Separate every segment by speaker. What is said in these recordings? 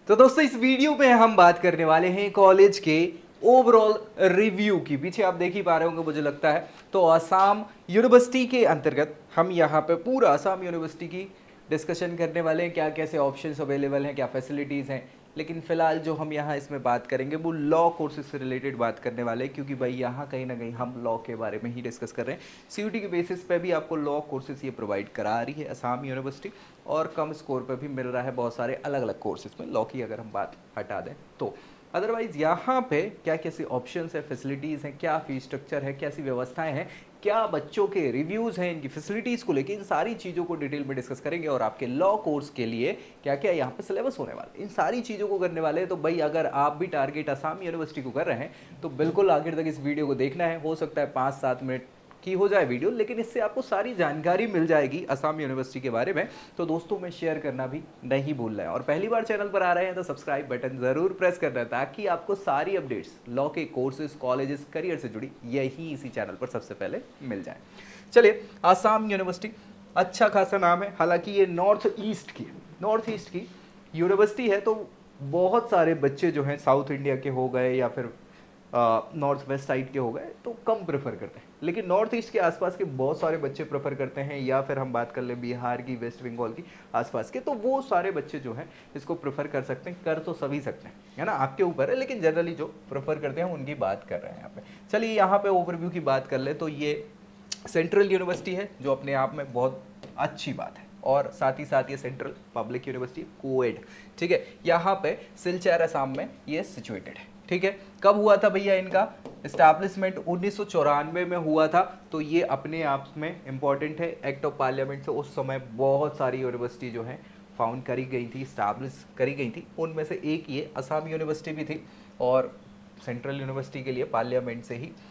Speaker 1: तो दोस्तों इस वीडियो में हम बात करने वाले हैं कॉलेज के ओवरऑल रिव्यू की। पीछे आप देख ही पा रहे होंगे मुझे लगता है। तो असम यूनिवर्सिटी के अंतर्गत हम यहाँ पे पूरा असम यूनिवर्सिटी की डिस्कशन करने वाले हैं, क्या कैसे ऑप्शंस अवेलेबल हैं, क्या फैसिलिटीज़ हैं। लेकिन फिलहाल जो हम यहाँ इसमें बात करेंगे वो लॉ कोर्सेज से रिलेटेड बात करने वाले हैं, क्योंकि भाई यहाँ कहीं ना कहीं हम लॉ के बारे में ही डिस्कस कर रहे हैं। सीयूटी के बेसिस पे भी आपको लॉ कोर्सेज ये प्रोवाइड करा रही है असम यूनिवर्सिटी, और कम स्कोर पे भी मिल रहा है बहुत सारे अलग अलग कोर्सेज में। लॉ की अगर हम बात हटा दें तो अदरवाइज यहाँ पे क्या कैसे ऑप्शंस है, फैसिलिटीज़ हैं, क्या फीस स्ट्रक्चर है, कैसी व्यवस्थाएं हैं, क्या बच्चों के रिव्यूज़ हैं इनकी फैसिलिटीज़ को लेकर, इन सारी चीज़ों को डिटेल में डिस्कस करेंगे। और आपके लॉ कोर्स के लिए क्या क्या यहाँ पे सिलेबस होने वाला है, इन सारी चीज़ों को करने वाले हैं। तो भाई अगर आप भी टारगेट असम यूनिवर्सिटी को कर रहे हैं तो बिल्कुल आखिर तक इस वीडियो को देखना है। हो सकता है 5-7 मिनट की हो जाए वीडियो, लेकिन इससे आपको सारी जानकारी मिल जाएगी असम यूनिवर्सिटी के बारे में। तो दोस्तों में शेयर करना भी नहीं भूलना है, और पहली बार चैनल पर आ रहे हैं तो सब्सक्राइब बटन जरूर प्रेस करना है, ताकि आपको सारी अपडेट्स लॉ के कोर्सेज, कॉलेजेस, करियर से जुड़ी यही इसी चैनल पर सबसे पहले मिल जाए। चलिए, असम यूनिवर्सिटी अच्छा खासा नाम है, हालांकि ये नॉर्थ ईस्ट की यूनिवर्सिटी है। तो बहुत सारे बच्चे जो हैं साउथ इंडिया के हो गए या फिर नॉर्थ वेस्ट साइड के हो गए तो कम प्रेफर करते हैं, लेकिन नॉर्थ ईस्ट के आसपास के बहुत सारे बच्चे प्रेफर करते हैं। या फिर हम बात कर ले बिहार की, वेस्ट बंगाल की आसपास के, तो वो सारे बच्चे जो हैं इसको प्रेफर कर सकते हैं। कर तो सभी सकते हैं, है ना, आपके ऊपर है, लेकिन जनरली जो प्रेफर करते हैं उनकी बात कर रहे हैं यहाँ पे। चलिए यहाँ पे ओवरव्यू की बात कर ले तो ये सेंट्रल यूनिवर्सिटी है, जो अपने आप में बहुत अच्छी बात है, और साथ ही साथ ये सेंट्रल पब्लिक यूनिवर्सिटी कोएड, ठीक है। यहाँ पे सिलचर असम में ये सिचुएटेड है, ठीक है। कब हुआ था भैया इनका इस्टेब्लिशमेंट? 1994 में हुआ था। तो ये अपने आप में इम्पॉर्टेंट है। एक्ट ऑफ पार्लियामेंट से उस समय बहुत सारी यूनिवर्सिटी जो है फाउंड करी गई थी, इस्टेब्लिश करी गई थी। उनमें से एक ये असम यूनिवर्सिटी भी थी, और सेंट्रल यूनिवर्सिटी के लिए पार्लियामेंट से ही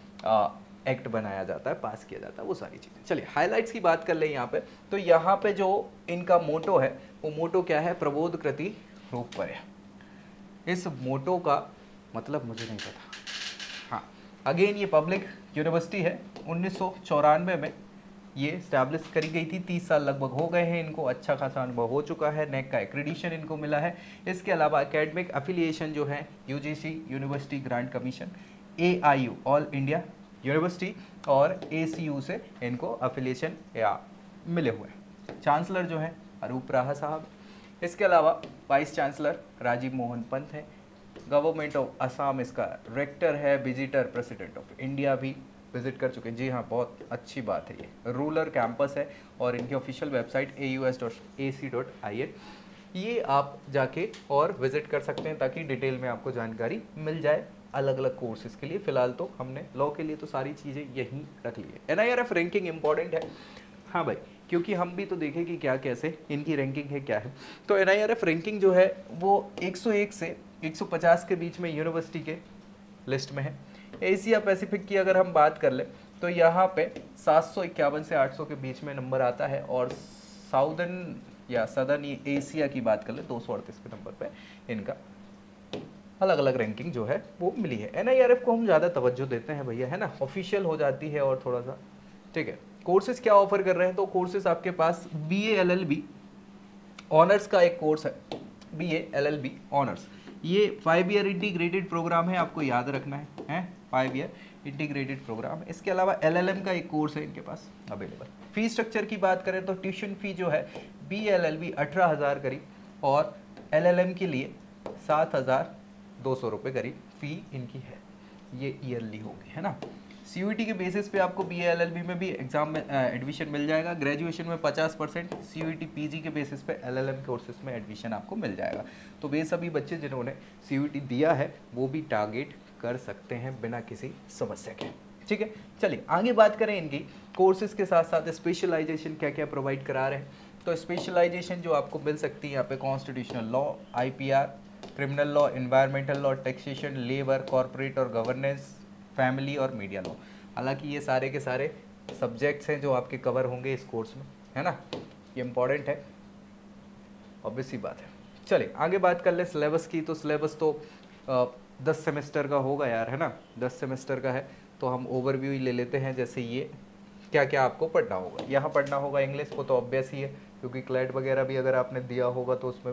Speaker 1: एक्ट बनाया जाता है, पास किया जाता है, वो सारी चीज़ें। चलिए हाइलाइट्स की बात कर लें यहाँ पे। तो यहाँ पे जो इनका मोटो है, वो मोटो क्या है? प्रबोध कृति रूप पर है। इस मोटो का मतलब मुझे नहीं पता। हाँ, अगेन ये पब्लिक यूनिवर्सिटी है। 1994 में ये स्टैब्लिश करी गई थी। 30 साल लगभग हो गए हैं इनको, अच्छा खासा अनुभव हो चुका है। नेक का एक्रेडिशन इनको मिला है। इसके अलावा एकेडमिक अफिलिएशन जो है UGC university grant commission, AIU all India university, और एसीयू से इनको अफिलिएशन या मिले हुए हैं। चांसलर जो है अरूप राहा साहब। इसके अलावा वाइस चांसलर राजीव मोहन पंत है। गवर्नमेंट ऑफ असम इसका रेक्टर है। विजिटर प्रेसिडेंट ऑफ इंडिया भी विजिट कर चुके हैं। जी हाँ, बहुत अच्छी बात है। ये रूरल कैंपस है, और इनकी ऑफिशियल वेबसाइट aus.ac.in, ये आप जाके और विजिट कर सकते हैं, ताकि डिटेल में आपको जानकारी मिल जाए अलग अलग कोर्सेज के लिए। फिलहाल तो हमने लॉ के लिए तो सारी चीज़ें यहीं रख ली है। NIRF रैंकिंग इंपॉर्टेंट है, हाँ भाई, क्योंकि हम भी तो देखें कि क्या कैसे इनकी रैंकिंग है, क्या है। तो NIRF रैंकिंग जो है वो 101 से 150 के बीच में यूनिवर्सिटी के लिस्ट में है। एशिया पैसिफिक की अगर हम बात कर ले तो यहाँ पे 751 से 800 के बीच में नंबर आता है, और साउदर्न या सदर्न एशिया की बात कर ले 238 के नंबर पे इनका अलग अलग रैंकिंग जो है वो मिली है। NIRF को हम ज़्यादा तवज्जो देते हैं भैया, है ना, ऑफिशियल हो जाती है और थोड़ा सा, ठीक है। कोर्सेज क्या ऑफर कर रहे हैं? तो कोर्सेज आपके पास BA LLB ऑनर्स का एक कोर्स है, BA LLB ऑनर्स। ये 5 ईयर इंटीग्रेटेड प्रोग्राम है, आपको याद रखना है 5 ईयर इंटीग्रेटेड प्रोग्राम। इसके अलावा LLM का एक कोर्स है इनके पास अवेलेबल। फी स्ट्रक्चर की बात करें तो ट्यूशन फी जो है BA LLB 18,000 करीब, और LLM के लिए 7,200 रुपये करीब फी इनकी है। ये ईयरली होगी, है ना। CUET के बेसिस पे आपको BA LLB में भी एग्जाम में एडमिशन मिल जाएगा। ग्रेजुएशन में 50%, CUET PG के बेसिस पे LLM कोर्सेज में एडमिशन आपको मिल जाएगा। तो वे सभी बच्चे जिन्होंने CUET दिया है वो भी टारगेट कर सकते हैं बिना किसी समस्या के, ठीक है। चलिए आगे बात करें इनकी कोर्सेज के साथ साथ स्पेशलाइजेशन क्या क्या प्रोवाइड करा रहे हैं। तो स्पेशलाइजेशन जो आपको मिल सकती है यहाँ पे constitutional law, IPR, criminal law, environmental law, taxation, labour, corporate और गवर्नेंस, फैमिली और मीडिया लॉ। हालांकि ये सारे के सारे सब्जेक्ट्स हैं जो आपके कवर होंगे इस कोर्स में, है ना। ये इंपॉर्टेंट है, ऑब्वियस सी बात है। चलिए आगे बात कर ले सिलेबस की। तो सिलेबस तो 10 सेमेस्टर का होगा यार, है ना, 10 सेमेस्टर का है। तो हम ओवरव्यू ही ले लेते हैं। जैसे ये क्या क्या आपको पढ़ना होगा, यहाँ पढ़ना होगा इंग्लिश को, तो ऑब्वियस ही है, क्योंकि क्लैट वगैरह भी अगर आपने दिया होगा तो उसमें भी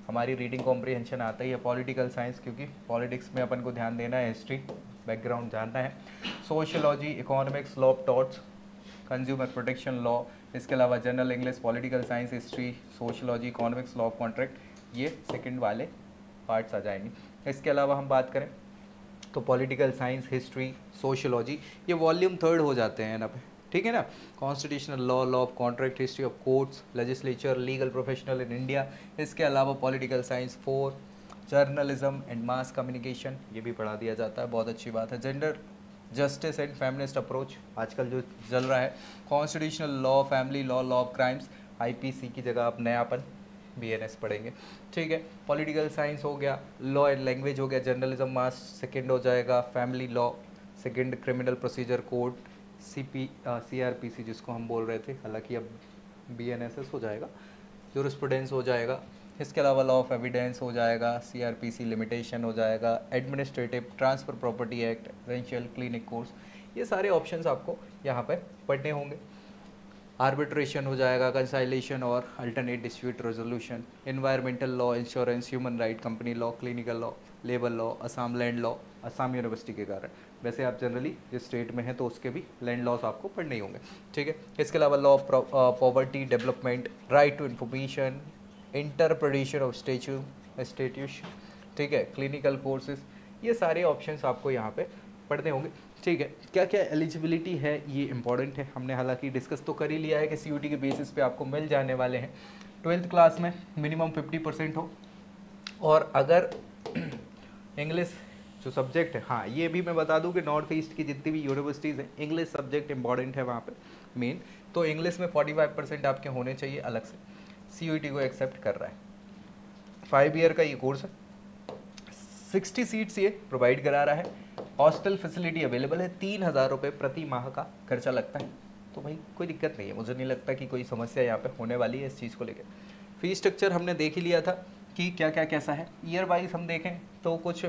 Speaker 1: हमारी रीडिंग कॉम्प्रिहेंशन आता ही है। पॉलिटिकल साइंस, क्योंकि पॉलिटिक्स में अपन को ध्यान देना है, हिस्ट्री बैकग्राउंड जानना है। Sociology, economics, law of torts, consumer protection law, इसके अलावा general English, political science, history, sociology, economics, law of contract, ये सेकंड वाले पार्ट्स आ जाएंगे। इसके अलावा हम बात करें तो पॉलिटिकल साइंस, हिस्ट्री, सोशियोलॉजी, ये वॉल्यूम 3 हो जाते हैं ना, ठीक है ना। Constitutional law, law of contract, history of courts, legislature, legal professional in India. इसके अलावा political science 4, journalism and mass communication, ये भी पढ़ा दिया जाता है, बहुत अच्छी बात है। Gender justice and feminist approach, आजकल जो चल रहा है। Constitutional law, family law, law of crimes, IPC की जगह आप नयापन बीएनएस पढ़ेंगे, ठीक है। पॉलिटिकल साइंस हो गया, लॉ एंड लैंग्वेज हो गया, जर्नलिज्म मास सेकंड हो जाएगा, family law second, criminal procedure code, CrPC जिसको हम बोल रहे थे, हालांकि अब बीएनएसएस हो जाएगा, जूरिस्प्रूडेंस हो जाएगा। इसके अलावा लॉ ऑफ एविडेंस हो जाएगा, सीआरपीसी लिमिटेशन हो जाएगा, एडमिनिस्ट्रेटिव, ट्रांसफर प्रॉपर्टी एक्ट, रेंशियल क्लिनिक कोर्स, ये सारे ऑप्शंस आपको यहाँ पे पढ़ने होंगे। आर्बिट्रेशन हो जाएगा, कंसाइलेशन और alternate dispute resolution, environmental law, insurance, human right, company law, clinical law, labour law, Assam land law, Assam university के कारण, वैसे आप जनरली जिस स्टेट में हैं तो उसके भी लैंड लॉस आपको पढ़ने ही होंगे, ठीक है। इसके अलावा law of poverty development, right to information, interpretation of statutes, ठीक है, क्लिनिकल कोर्सेज, ये सारे ऑप्शंस आपको यहाँ पे पढ़ने होंगे, ठीक है। क्या क्या एलिजिबिलिटी है ये इंपॉर्टेंट है, हमने हालांकि डिस्कस तो कर ही लिया है कि सीयूटी के बेसिस पे आपको मिल जाने वाले हैं। 12th क्लास में मिनिमम 50% हो, और अगर इंग्लिश जो सब्जेक्ट है, हाँ ये भी मैं बता दूं कि नॉर्थ ईस्ट की जितनी भी यूनिवर्सिटीज़ हैं, इंग्लिश सब्जेक्ट इंपॉर्टेंट है वहाँ पे मेन, तो इंग्लिश में 45% आपके होने चाहिए अलग से। सीयूटी को एक्सेप्ट कर रहा है, 5 ईयर का ये कोर्स है, 60 सीट्स ये प्रोवाइड करा रहा है, हॉस्टल फैसिलिटी अवेलेबल है, 3,000 रुपये प्रति माह का खर्चा लगता है, तो भाई कोई दिक्कत नहीं है, मुझे नहीं लगता कि कोई समस्या यहाँ पे होने वाली है इस चीज़ को लेकर। फीस स्ट्रक्चर हमने देख ही लिया था कि क्या क्या कैसा है। ईयर वाइज हम देखें तो कुछ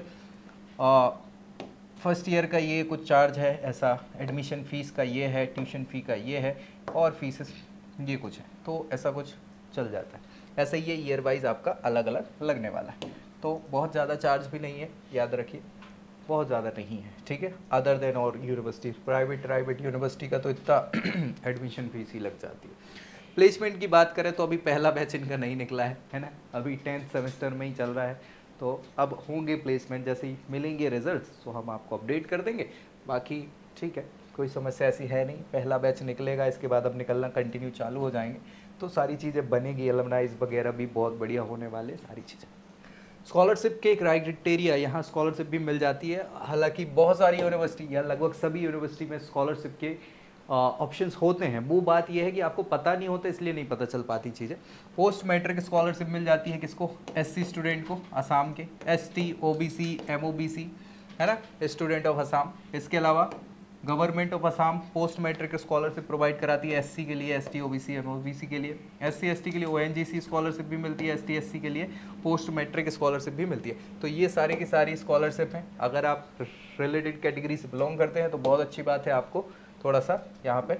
Speaker 1: फर्स्ट ईयर का ये कुछ चार्ज है ऐसा, एडमिशन फ़ीस का ये है, ट्यूशन फ़ी का ये है, और फीसेस ये कुछ है, तो ऐसा कुछ चल जाता है। ऐसे ये ईयर वाइज आपका अलग अलग लगने वाला है, तो बहुत ज़्यादा चार्ज भी नहीं है, याद रखिए बहुत ज़्यादा नहीं है, ठीक है। अदर देन और यूनिवर्सिटी, प्राइवेट यूनिवर्सिटी का तो इतना एडमिशन फीस ही लग जाती है। प्लेसमेंट की बात करें तो अभी पहला बैच इनका नहीं निकला है ना, अभी 10th सेमेस्टर में ही चल रहा है, तो अब होंगे प्लेसमेंट, जैसे ही मिलेंगे रिजल्ट्स तो हम आपको अपडेट कर देंगे। बाकी ठीक है, कोई समस्या ऐसी है नहीं, पहला बैच निकलेगा, इसके बाद अब निकलना कंटिन्यू चालू हो जाएंगे, तो सारी चीज़ें बनेगी, एलमनाइज वगैरह भी बहुत बढ़िया होने वाले, सारी चीज़ें। स्कॉलरशिप के क्राइटेरिया, यहाँ स्कॉलरशिप भी मिल जाती है, हालांकि बहुत सारी यूनिवर्सिटी या लगभग सभी यूनिवर्सिटी में स्कॉलरशिप के ऑप्शंस होते हैं, वो बात यह है कि आपको पता नहीं होता, इसलिए नहीं पता चल पाती चीज़ें। पोस्ट मैट्रिक स्कॉलरशिप मिल जाती है किसको, एससी स्टूडेंट को, असम के, एसटी, ओबीसी, एमओबीसी, है ना, स्टूडेंट ऑफ असम। इसके अलावा government of Assam post matric scholarship provide कराती है एससी के लिए, एसटी, ओबीसी, एमओबीसी के लिए, एससी एसटी के लिए ओएनजीसी स्कॉलरशिप भी मिलती है, एसटी एससी के लिए पोस्ट मैट्रिक स्कॉलरशिप भी मिलती है। तो ये सारी की सारी स्कॉलरशिप हैं, अगर आप रिलेटेड कैटेगरी से बिलोंग करते हैं तो बहुत अच्छी बात है, आपको थोड़ा सा यहाँ पे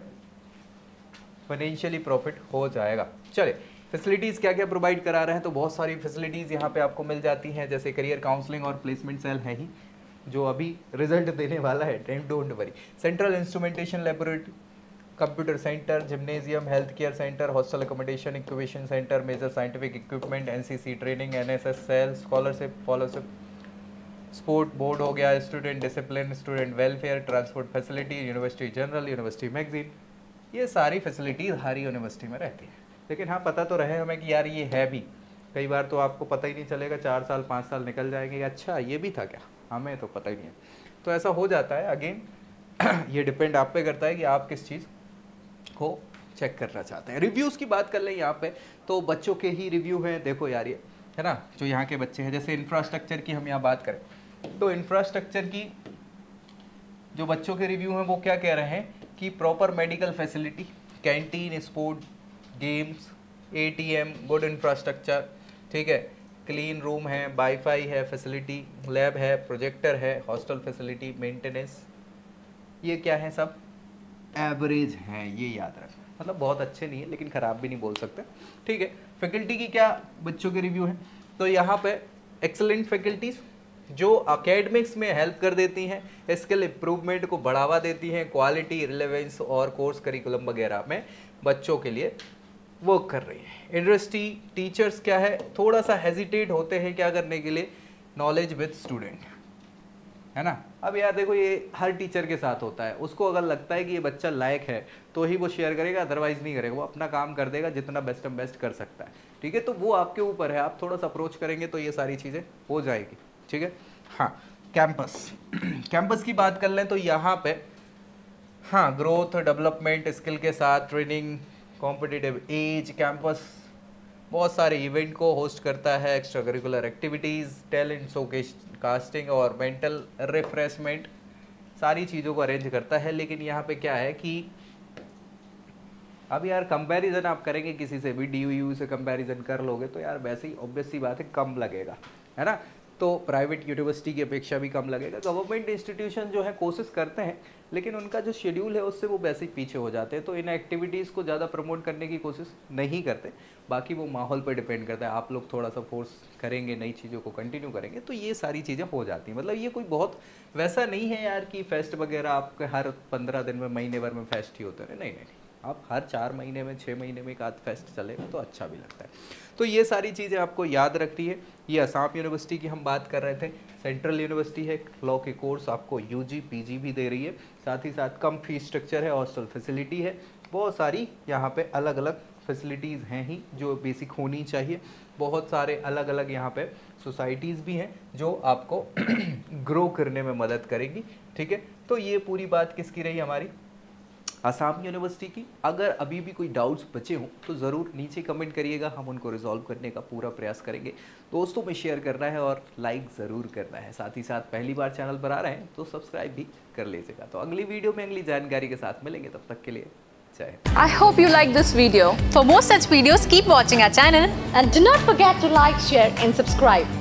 Speaker 1: फाइनेंशियली प्रॉफिट हो जाएगा। चलिए, फैसिलिटीज़ क्या क्या प्रोवाइड करा रहे हैं, तो बहुत सारी फैसिलिटीज़ यहाँ पे आपको मिल जाती हैं, जैसे करियर काउंसलिंग और प्लेसमेंट सेल है ही, जो अभी रिजल्ट देने वाला है, don't worry. Central instrumentation laboratory, computer centre, gymnasium, health care centre, hostel accommodation, incubation centre, major scientific equipment, NCC training, NSS cell, scholarship, fellowship, sport board हो गया, student discipline, student welfare, transport facility, university journal, university magazine, ये सारी facilities हर university में रहती है। लेकिन हाँ, पता तो रहे हमें कि यार ये है भी, कई बार तो आपको पता ही नहीं चलेगा, 4 साल 5 साल निकल जाएंगे, अच्छा ये भी था क्या, हमें तो पता ही नहीं है, तो ऐसा हो जाता है। अगेन ये डिपेंड आप पे करता है कि आप किस चीज़ को चेक करना चाहते हैं। रिव्यूज़ की बात कर लें यहाँ पे, तो बच्चों के ही रिव्यू हैं, देखो यार ये है ना, जो यहाँ के बच्चे हैं, जैसे इंफ्रास्ट्रक्चर की हम यहाँ बात करें तो इंफ्रास्ट्रक्चर की जो बच्चों के रिव्यू हैं वो क्या कह रहे हैं कि proper medical facility, canteen, sport, games, ATM, good infrastructure, ठीक है, क्लीन रूम है, वाईफाई है, फैसिलिटी, लैब है, प्रोजेक्टर है, हॉस्टल फैसिलिटी, मेंटेनेंस, ये क्या है, सब एवरेज हैं, ये याद रखना, मतलब बहुत अच्छे नहीं है लेकिन ख़राब भी नहीं बोल सकते, ठीक है। फैकल्टी की क्या बच्चों के रिव्यू है, तो यहाँ पे एक्सेलेंट फैकल्टीज जो एकेडमिक्स में हेल्प कर देती हैं, स्किल इम्प्रूवमेंट को बढ़ावा देती हैं, क्वालिटी, रिलेवेंस और कोर्स करिकुलम वगैरह में बच्चों के लिए वर्क कर रही है। यूनिवर्सिटी टीचर्स क्या है, थोड़ा सा हेजिटेट होते हैं क्या करने के लिए, नॉलेज विद स्टूडेंट, है ना। अब यार देखो, ये हर टीचर के साथ होता है, उसको अगर लगता है कि ये बच्चा लायक है तो ही वो शेयर करेगा, अदरवाइज नहीं करेगा। वो अपना काम कर देगा जितना बेस्ट बेस्ट कर सकता है, ठीक है। तो वो आपके ऊपर है, आप थोड़ा सा अप्रोच करेंगे तो ये सारी चीज़ें हो जाएगी, ठीक है। हाँ, कैंपस कैंपस की बात कर लें तो यहाँ पे हाँ, ग्रोथ डेवलपमेंट स्किल के साथ ट्रेनिंग, कॉम्पिटिटिव एज, कैंपस बहुत सारे इवेंट को होस्ट करता है, extra curricular activities, talent showcase, casting और मेंटल रिफ्रेशमेंट, सारी चीज़ों को अरेंज करता है। लेकिन यहाँ पे क्या है कि अब यार कंपैरिजन आप करेंगे किसी से भी, DU से कंपैरिजन कर लोगे तो यार वैसे ही ऑब्वियस सी बात है कम लगेगा, है ना। तो प्राइवेट यूनिवर्सिटी की अपेक्षा भी कम लगेगा। गवर्नमेंट इंस्टीट्यूशन जो है कोशिश करते हैं, लेकिन उनका जो शेड्यूल है उससे वो वैसे ही पीछे हो जाते हैं, तो इन एक्टिविटीज़ को ज़्यादा प्रमोट करने की कोशिश नहीं करते। बाकी वो माहौल पर डिपेंड करता है, आप लोग थोड़ा सा फोर्स करेंगे, नई चीज़ों को कंटिन्यू करेंगे तो ये सारी चीज़ें हो जाती हैं। मतलब ये कोई बहुत वैसा नहीं है यार कि फेस्ट वगैरह आपके हर 15 दिन में, महीने भर में फेस्ट ही होते हैं, नहीं, आप हर 4 महीने में, 6 महीने में एक आध फेस्ट चलेगा तो अच्छा भी लगता है। तो ये सारी चीज़ें आपको याद रखती है। ये असम यूनिवर्सिटी की हम बात कर रहे थे, सेंट्रल यूनिवर्सिटी है, लॉ के कोर्स आपको UG PG भी दे रही है, साथ ही साथ कम फीस स्ट्रक्चर है, हॉस्टल फैसिलिटी है, बहुत सारी यहाँ पे अलग अलग फैसिलिटीज़ हैं ही जो बेसिक होनी चाहिए। बहुत सारे अलग अलग यहाँ पे सोसाइटीज़ भी हैं जो आपको ग्रो करने में मदद करेंगी, ठीक है। तो ये पूरी बात किसकी रही हमारी, असम यूनिवर्सिटी की। अगर अभी भी कोई डाउट्स बचे हों तो ज़रूर नीचे कमेंट करिएगा, हम उनको रिजॉल्व करने का पूरा प्रयास करेंगे। दोस्तों में शेयर करना है और लाइक ज़रूर करना है, साथ ही साथ पहली बार चैनल पर आ रहे हैं तो सब्सक्राइब भी कर लीजिएगा। तो अगली वीडियो में अगली जानकारी के साथ मिलेंगे, तब तक के लिए जय Hind.
Speaker 2: I hope you like this video. For more such videos, keep watching our channel
Speaker 3: and do not forget to like, share and subscribe.